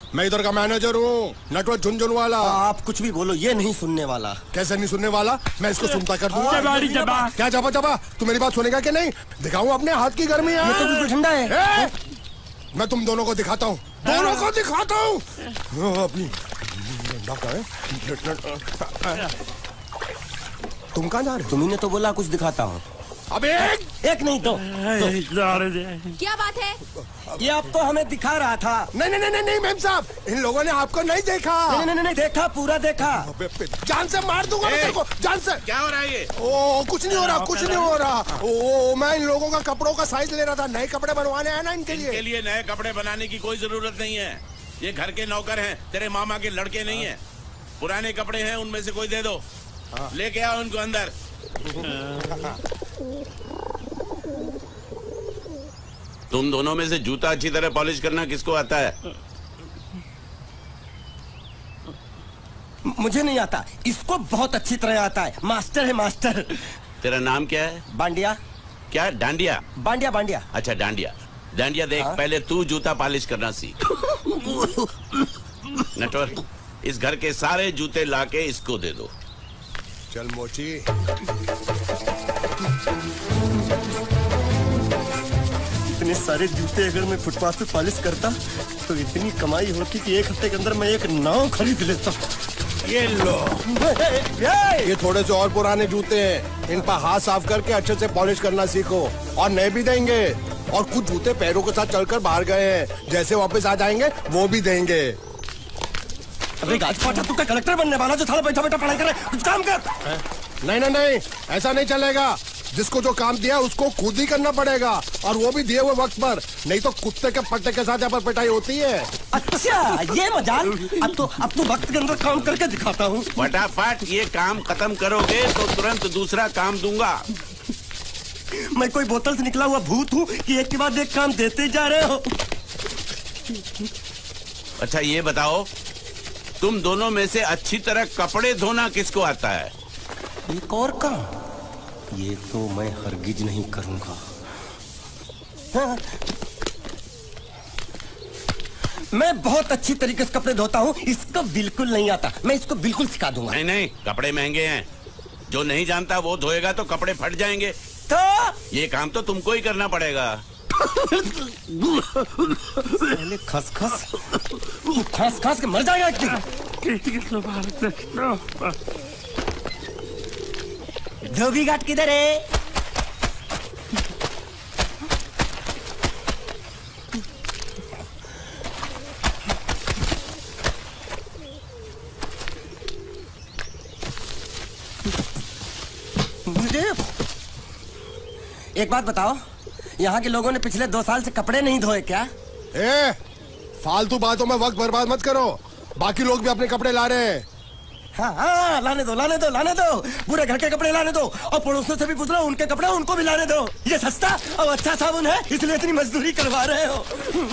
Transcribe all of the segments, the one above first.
मैं इधर का मैनेजर हूँ, नटवर झुनझुन वाला। आप कुछ भी बोलो, ये नहीं सुनने वाला। कैसे नहीं सुनने वाला? मैं इसको सुनता कर दूंगा। क्या जबा जबा? तू मेरी बात सुनेगा कि नहीं? दिखाऊं अपने हाथ की गर्मी? ये तो बिल्कुल ठंडा है। मैं तुम दोनों को दिखाता हूँ, दोनों को दिखाता हूँ अपनी। तुम कहाँ जा रहे हो? तुम्ही ने तो बोला कुछ दिखाता हूँ। अब एक नहीं तो। क्या बात है? ये आपको हमें दिखा रहा था। नहीं नहीं नहीं नहीं मैम साहब, इन लोगों ने आपको नहीं देखा। नहीं नहीं नहीं देखा, पूरा देखा। जान से मार दूंगा मैं तेरे को, जान से। क्या हो रहा है ये? ओ कुछ नहीं हो रहा, कुछ नहीं हो रहा। ओ मैं इन लोगों का कपड़ों का साइज ले रहा था, नए कपड़े बनवाने हैं ना इनके लिए। इनके लिए नए कपड़े बनाने की कोई जरूरत नहीं है। ये घर के नौकर हैं, तेरे मामा के लड़के नहीं है। पुराने कपड़े हैं, उनमें से कोई दे दो। लेके आओ उनको अंदर। तुम दोनों में से जूता अच्छी तरह पॉलिश करना किसको आता है? मुझे नहीं आता, इसको बहुत अच्छी तरह आता है। मास्टर है मास्टर। तेरा नाम क्या है? बांडिया। क्या? डांडिया? बांडिया बांडिया। अच्छा डांडिया। डांडिया देख, पहले तू जूता पॉलिश करना सीख। नटवर, इस घर के सारे जूते लाके इसको दे दो। चल मोची। इतने सारे जूते अगर मैं फुटपाथ पे पॉलिश करता तो इतनी कमाई होती कि एक हफ्ते के अंदर मैं एक नाव खरीद लेता। ये लो, ये थोड़े से और पुराने जूते हैं, इन पर हाथ साफ करके अच्छे से पॉलिश करना सीखो। और नए भी देंगे, और कुछ जूते पैरों के साथ चलकर बाहर गए हैं, जैसे वापस आ जाएंगे वो भी देंगे। अबे गाजपाटा, तू क्या कलेक्टर बनने वाला जो साला बैठा बैठा पढ़ाई करे? कुछ काम कर। नहीं नहीं नहीं, ऐसा नहीं चलेगा। जिसको जो काम दिया उसको खुद ही करना पड़ेगा, और वो भी दिए हुए वक्त पर, नहीं तो कुत्ते के पट्टे के साथ यहाँ पर पिटाई होती है। अच्छा ये मजाल। अब तो वक्त के अंदर काम करके दिखाता हूँ। फटाफट ये काम खत्म करोगे तो तुरंत दूसरा काम दूंगा। मैं कोई बोतल से निकला हुआ भूत हूँ कि एक के बाद एक काम देते जा रहे हो? अच्छा ये बताओ, तुम दोनों में से अच्छी तरह कपड़े धोना किसको आता है? एक और काम? ये तो मैं हरगिज नहीं करूंगा। हाँ। मैं बहुत अच्छी तरीके से कपड़े धोता हूँ, इसको बिल्कुल नहीं आता। मैं इसको बिल्कुल सिखा दूंगा। नहीं नहीं, कपड़े महंगे हैं, जो नहीं जानता वो धोएगा तो कपड़े फट जाएंगे। तो ये काम तो तुमको ही करना पड़ेगा। खस खस के मर जाएगा। धोबी घाट किधर है? एक बात बताओ, यहाँ के लोगों ने पिछले 2 साल से कपड़े नहीं धोए क्या? फालतू बातों में वक्त बर्बाद मत करो, बाकी लोग भी अपने कपड़े ला रहे हैं। हाँ, लाने दो। पूरे घर के कपड़े लाने दो, और पड़ोसियों से भी पूछ लो, उनके कपड़े उनको भी लाने दो। ये सस्ता और अच्छा साबुन है, इसलिए इतनी मजदूरी करवा रहे हो।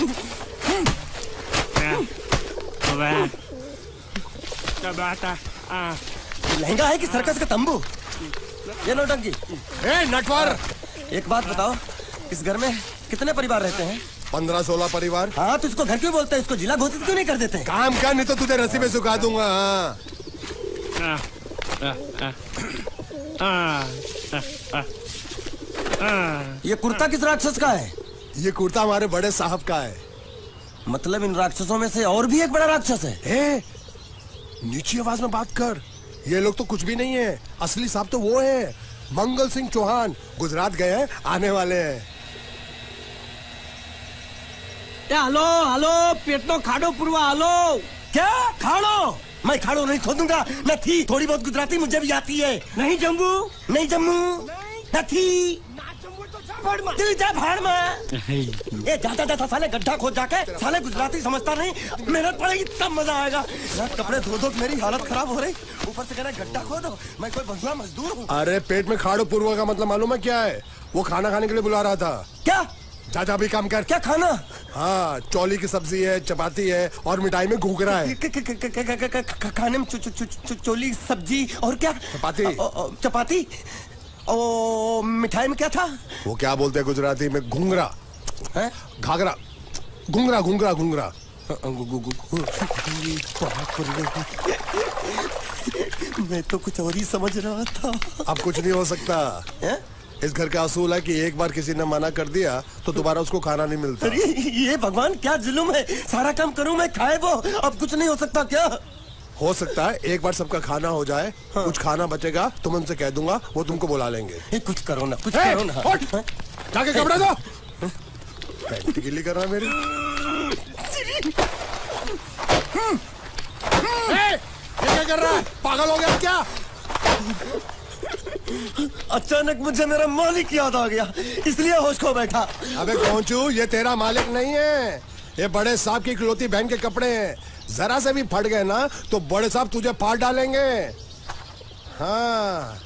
लहंगा है कि सर्कस का तंबू? ये नौटंकी। नटवर, एक बात बताओ, इस घर में कितने परिवार रहते हैं? 15-16 परिवार। हाँ, तो इसको घर क्यों बोलते हैं? इसको जिला घोषित क्यों नहीं कर देते? काम कर, नहीं तो तुझे रस्सी में सुखा दूंगा। ये कुर्ता किस राक्षस का है? ये कुर्ता हमारे बड़े साहब का है। मतलब इन राक्षसों में से और भी एक बड़ा राक्षस है? नीची आवाज में बात कर, ये लोग तो कुछ भी नहीं है। असली साहब तो वो है, मंगल सिंह चौहान, गुजरात गए हैं, आने वाले हैं। हेलो, पेट नो खाड़ो पुरवा। हेलो, क्या खाड़ो? मैं खाड़ो नहीं खोदूंगा। न थी, थोड़ी बहुत गुजराती मुझे भी आती है। नहीं जम्मू, न थी। तू जा भाड़ में। ये जाता साले गड्ढा खोद जाके, साले गुजराती समझता नहीं। मेहनत पड़ेगी तब मजा आएगा। कपड़े धो धो मेरी हालत खराब हो रही, ऊपर से कह रहा गड्ढा खोदो। मैं कोई बंधुआ मजदूर हूँ? अरे पेट में खाड़ो पूर्वा का मतलब मालूम है क्या है? वो खाना खाने के लिए बुला रहा था। क्या? जा भी काम कर। क्या खाना? हाँ, चौली की सब्जी है, चपाती है, और मिठाई में घूघरा है। खाने में चोली सब्जी और क्या? चपाती। ओ मिठाई में क्या था? वो क्या बोलते हैं गुजराती में? घूंघरा है? घाघरा। घूंघरा। मैं तो कुछ और ही समझ रहा था। अब कुछ नहीं हो सकता है? इस घर का असूल है कि एक बार किसी ने मना कर दिया तो दोबारा उसको खाना नहीं मिलता। अरे ये भगवान क्या जुल्म है, सारा काम करूं मैं खाए वो, अब कुछ नहीं हो सकता क्या? हो सकता है एक बार सबका खाना हो जाए। हाँ। कुछ खाना बचेगा तो मैं उनसे कह दूंगा, वो तुमको बुला लेंगे। कुछ करो ना, कुछ करो ना। जाके कपड़े दो। पैंट गिल्ली कर रहा है मेरी। ये क्या कर रहा है, पागल हो गया क्या? अचानक मुझे मेरा मालिक याद आ गया, इसलिए होश खो बैठा। अबे पहुंचू, ये तेरा मालिक नहीं है, ये बड़े साहब की इकलौती बहन के कपड़े हैं। जरा से भी फट गए ना तो बड़े साहब तुझे फाड़ डालेंगे। हाँ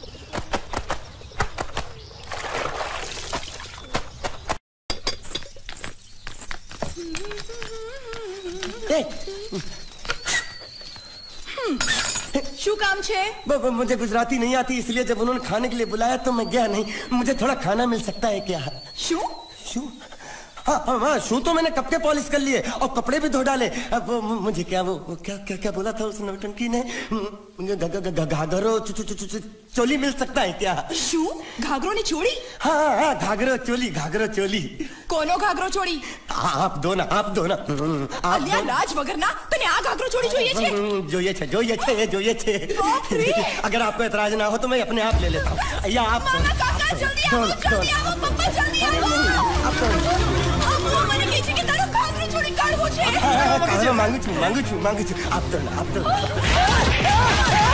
શું કામ છે? मुझे गुजराती नहीं आती, इसलिए जब उन्होंने खाने के लिए बुलाया तो मैं गया नहीं। मुझे थोड़ा खाना मिल सकता है क्या? શું? शू? हाँ, शू तो मैंने कब के पॉलिश कर लिए और कपड़े भी धो डाले। अब मुझे क्या वो क्या क्या क्या बोला था उस नौटंकी ने? घाघरो चोली मिल सकता है क्या? શું? ઘાઘરો ની ચોળી? हाँ, घाघरो चोली। કોનો ઘાઘરો ચોળી? आप दो ना। અલ્યા લાજ વગરના, તને આ ઘાઘરો ચોળી જોઈએ છે? જોઈએ છે। अगर आपको एतराज ना हो तो मैं अपने आप ले लेता हूँ। या आप મામા કાકા જલ્દી આવો પપ્પા જલ્દી આવો। અમ્મા મને કહે છે કે તારો ઘાઘરો ચોળી કાઢવો છે। मांगू છું। आप तो